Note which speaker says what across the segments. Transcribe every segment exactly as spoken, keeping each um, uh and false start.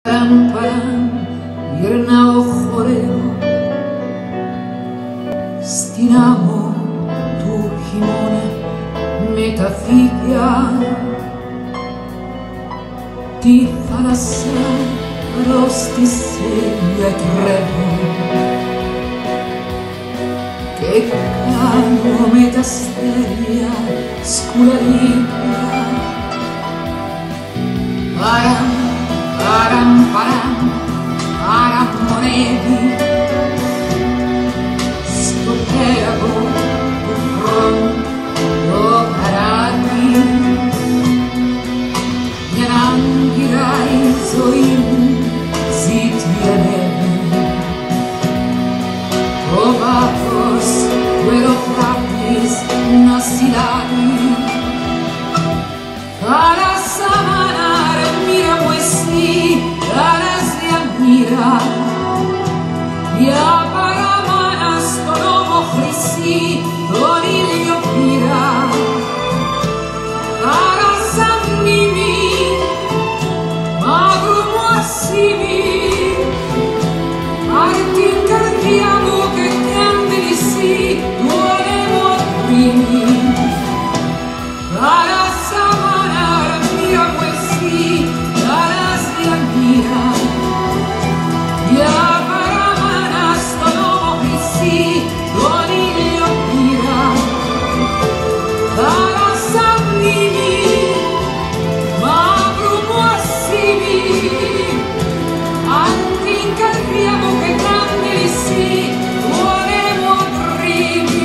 Speaker 1: Παραμ παραμ γυρνάω χορεύω στην άμμο του χειμώνα με τα φύκια τη θάλασσα αρρώστησε γιατρεύω και κάνω με τα αστέρια σκουλαρίκια. Παραμ Παραμ, παραμ, παραμονεύει στο πέραγκο του χρόνου το καράβι για να γυράει η ζωή μου ζητιανεύει το βάθος του αεροπλάνης να συλλάβει. Θάλασσα μανάρ, μοίρα μου εσύ, θάλασσα μοίρα, μια παραμάνα στον ώμο χρυσή, τον ήλιο πήρα. Θάλασσα μνήμη, μαύρου μου ασίμι, πάρ' την καρδιά μου και κάνε εσύ, του ανέμου απρίμη. Θάλασσα μανάρ, μοίρα μου εσύ, θάλασσα μοίρα, μια παραμάνα στον ώμο χρυσή, τον ήλιο πήρα. Θάλασσα μνήμη, μαύρου μου ασίμι, αν την καρδιά μου και κάνε εσύ, του ανέμου απρίμη.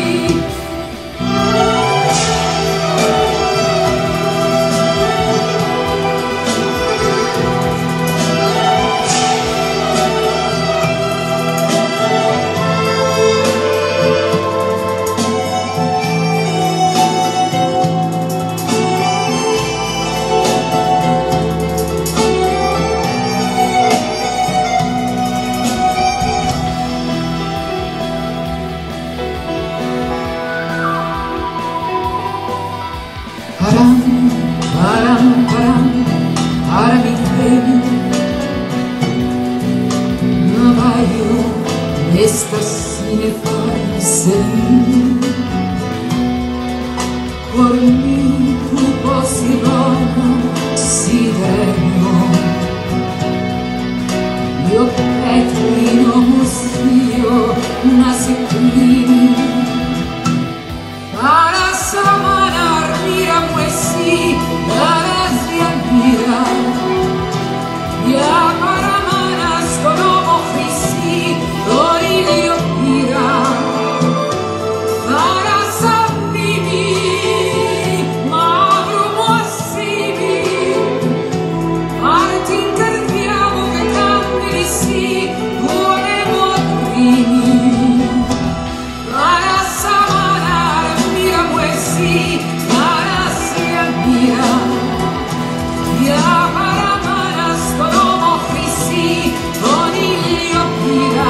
Speaker 1: Παραμ, παραμ, παραμ, παραμυθένει να βάγιο μες στα σύννεφα σελήνη κορμί του Ποσειδώνα σιδερένιο io πέτρινο μουσείο να σε κλείνει. Θάλασσα μανάρ, μοίρα μου εσύ, θάλασσα μοίρα, μια παραμάνα στον ώμο χρυσή, τον ήλιο πήρα. Θάλασσα μνήμη, μαύρου μου ασίμι, πάρ' την καρδιά μου και κάνε εσύ, του ανέμου απρίμη. Θάλασσα μανάρ, μοίρα μου εσύ, θάλασσα μοίρα, μια παραμάνα στον ώμο χρυσή, τον ήλιο πήρα.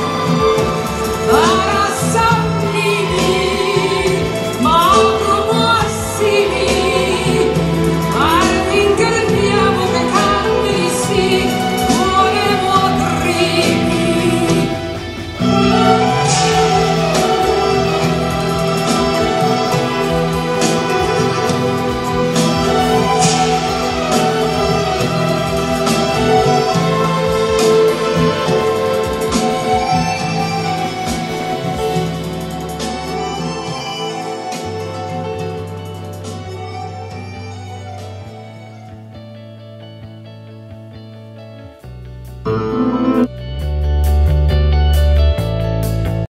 Speaker 1: Θάλασσα μνήμη, μαύρου μου ασίμι, πάρ' την καρδιά μου και κάνε εσύ, του ανέμου απρίμη.
Speaker 2: Thank you.